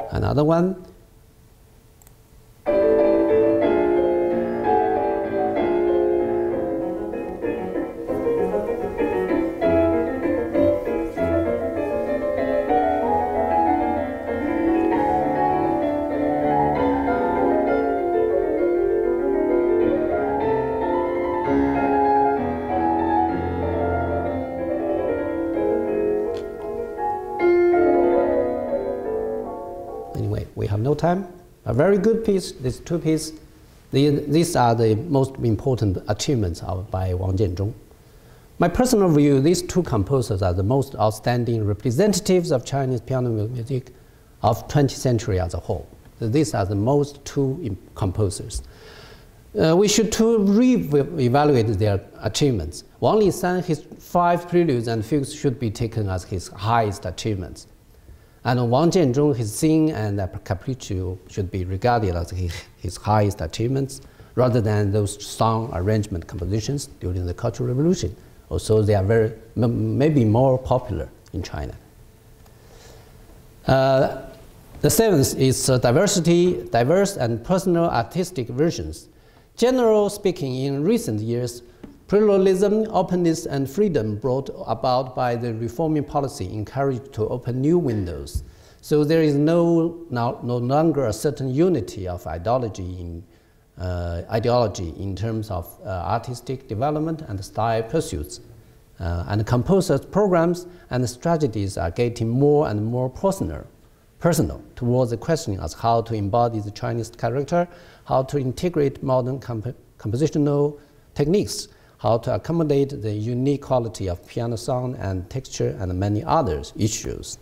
Another one. No time. A very good piece. These two pieces, the, these are the most important achievements of, by Wang Jianzhong. My personal view, these two composers are the most outstanding representatives of Chinese piano music of twentieth century as a whole. So these are the most two composers. Uh, we should to re-evaluate their achievements. Wang Lisan, his five preludes and fugues should be taken as his highest achievements. And Wang Jianzhong, his Sing and Capriccio should be regarded as his, his highest achievements, rather than those song arrangement compositions during the Cultural Revolution. Also, they are very, maybe more popular in China. Uh, the seventh is uh, diversity, diverse and personal artistic versions. Generally speaking, in recent years, pluralism, openness, and freedom brought about by the reforming policy encouraged to open new windows. So there is no, now, no longer a certain unity of ideology in, uh, ideology in terms of uh, artistic development and style pursuits. Uh, and composers' programs and strategies are getting more and more personal, personal towards the question of how to embody the Chinese character, how to integrate modern comp compositional techniques, how to accommodate the unique quality of piano sound and texture, and many other issues.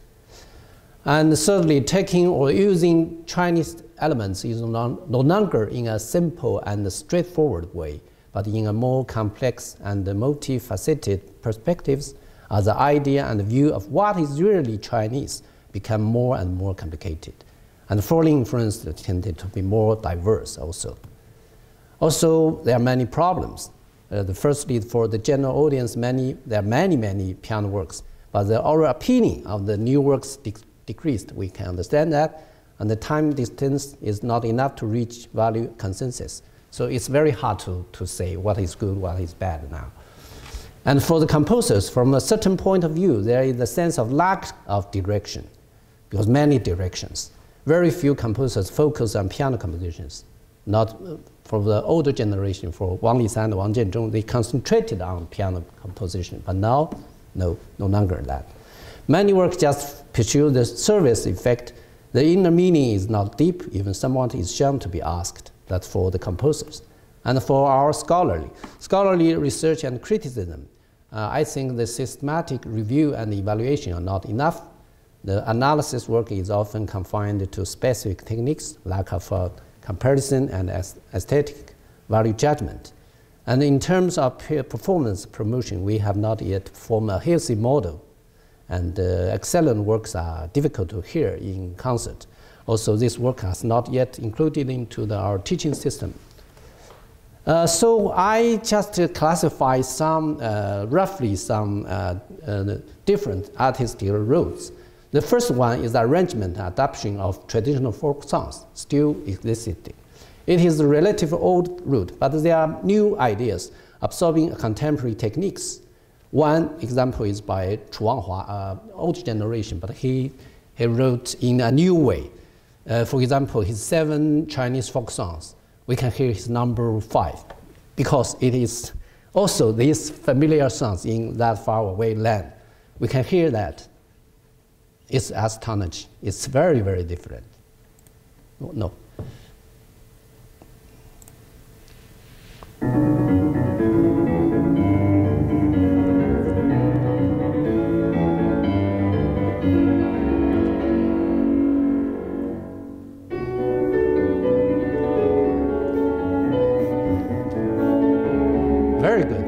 And thirdly, taking or using Chinese elements is no, no longer in a simple and straightforward way, but in a more complex and multifaceted perspectives, as the idea and view of what is really Chinese become more and more complicated. And foreign influence tended to be more diverse also. Also, there are many problems. Uh, the firstly, for the general audience, many, there are many, many piano works, but the oral opinion of the new works de decreased. We can understand that, and the time distance is not enough to reach value consensus. So it's very hard to, to say what is good, what is bad now. And for the composers, from a certain point of view, there is a sense of lack of direction, because many directions. Very few composers focus on piano compositions. Not uh, for the older generation, for Wang Lisan and Wang Jianzhong, they concentrated on piano composition, but now, no, no longer that. Many works just pursue the surface effect. The inner meaning is not deep, even somewhat is shown to be asked. That's for the composers. And for our scholarly, scholarly research and criticism, uh, I think the systematic review and evaluation are not enough. The analysis work is often confined to specific techniques, lack of uh, comparison and aesthetic value judgment. And in terms of performance promotion, we have not yet formed a healthy model. And uh, excellent works are difficult to hear in concert. Also, this work has not yet included into the, our teaching system. Uh, so I just uh, classify some, uh, roughly some uh, uh, different artistic routes. The first one is arrangement and adaptation of traditional folk songs, still existing. It is a relatively old route, but there are new ideas absorbing contemporary techniques. One example is by Chu Wanghua, uh, old generation, but he, he wrote in a new way. Uh, for example, his seven Chinese folk songs, we can hear his number five, because it is also these familiar songs in that far away land. We can hear that. It's astonishing. It's very, very different. No. Very good.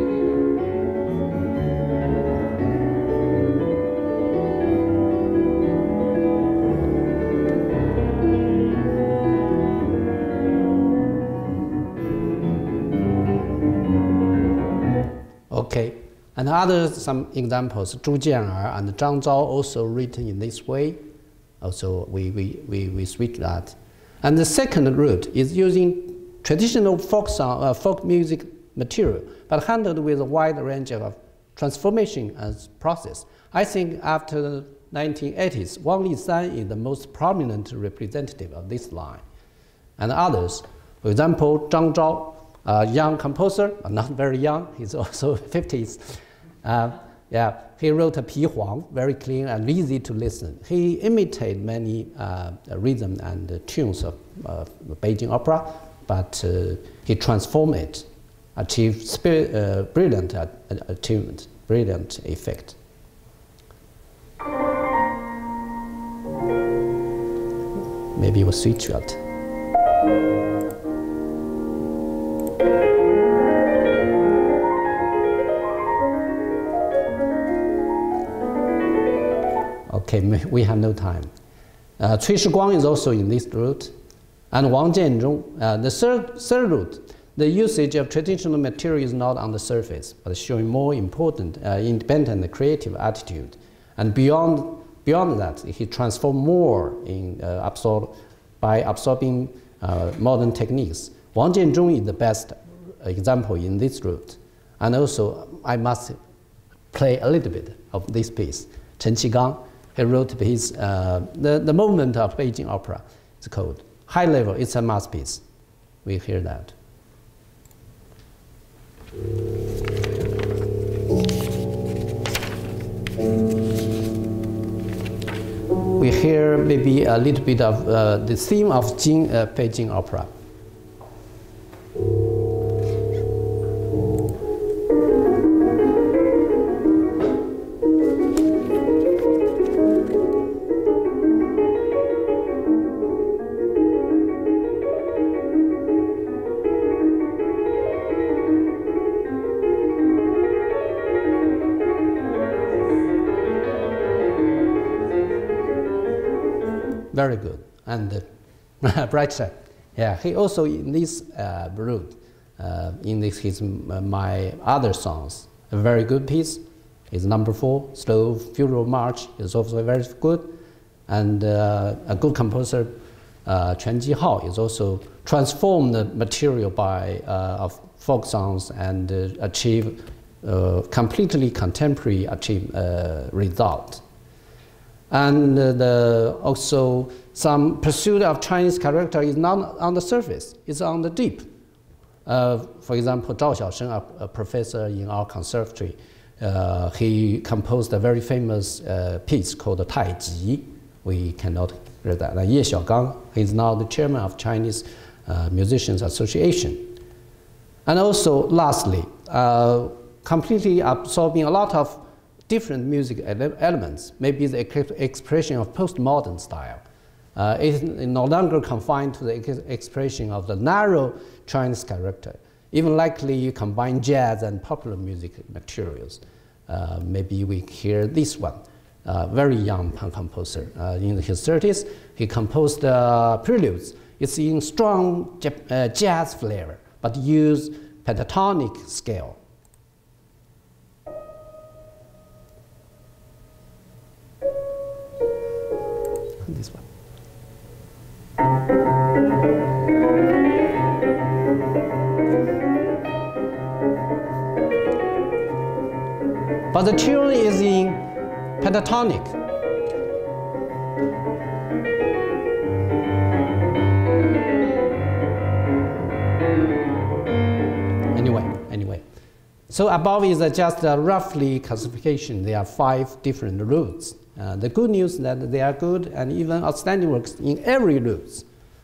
Okay, and other some examples, Zhu Jianer and Zhang Zhao also written in this way. Also, we, we, we, we switch that. And the second route is using traditional folk, song, uh, folk music material, but handled with a wide range of transformation and process. I think after the nineteen eighties, Wang Lisan is the most prominent representative of this line. And others, for example, Zhang Zhao, a young composer, not very young, he's also fifties. Uh, yeah, he wrote a Pi Huang, very clean and easy to listen. He imitated many uh, rhythm and uh, tunes of uh, Beijing opera, but uh, he transformed it, achieved spirit, uh, brilliant uh, achievement, brilliant effect. Maybe we'll switch that. Okay, we have no time. Uh, Cui Shiguang is also in this route. And Wang Jianzhong, uh, the third, third route, the usage of traditional material is not on the surface, but showing more important, uh, independent, creative attitude. And beyond Beyond that, he transformed more in, uh, absorb, by absorbing uh, modern techniques. Wang Jianzhong is the best example in this route. And also, I must play a little bit of this piece. Chen Qigang, he wrote his, uh, the, the movement of Beijing opera. It's called High Level, it's a masterpiece. We hear that. We hear maybe a little bit of uh, the theme of Jing, uh, Beijing opera. Very good. And uh, bright side. Yeah, he also in this uh, route, uh, in this his uh, my other songs, a very good piece. Is number four, Slow Funeral March, is also very good, and uh, a good composer, uh, Quan Jihao, is also transformed the material by uh, of folk songs and uh, achieve uh, completely contemporary achieve uh, result. And uh, the, also some pursuit of Chinese character is not on the surface, it's on the deep. Uh, for example, Zhao Xiaosheng, a, a professor in our conservatory, uh, he composed a very famous uh, piece called Tai Ji. We cannot hear that. And Ye Xiaogang is now the chairman of Chinese uh, Musicians Association. And also, lastly, uh, completely absorbing a lot of different music ele elements, maybe the expression of postmodern style. Uh, it is no longer confined to the ex expression of the narrow Chinese character. Even likely you combine jazz and popular music materials. Uh, maybe we hear this one. Uh, very young composer. Uh, in his thirties, he composed uh, preludes. It's in strong uh, jazz flavor, but use pentatonic scale. This one. But the tune is in pentatonic. Anyway, anyway. So above is just a roughly classification. There are five different routes. Uh, the good news is that they are good and even outstanding works in every route.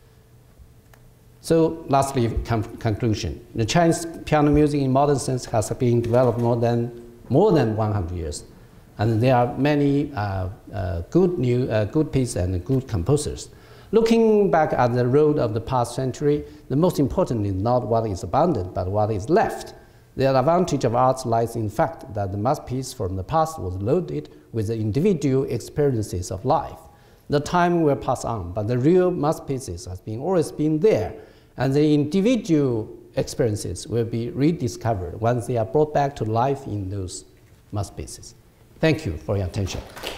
So lastly, conclusion. The Chinese piano music in modern sense has been developed more than, more than one hundred years. And there are many uh, uh, good, new, uh, good pieces and good composers. Looking back at the road of the past century, the most important is not what is abandoned, but what is left. The advantage of arts lies in the fact that the masterpiece from the past was loaded with the individual experiences of life. The time will pass on, but the real masterpieces has been always been there, and the individual experiences will be rediscovered once they are brought back to life in those masterpieces. Thank you for your attention.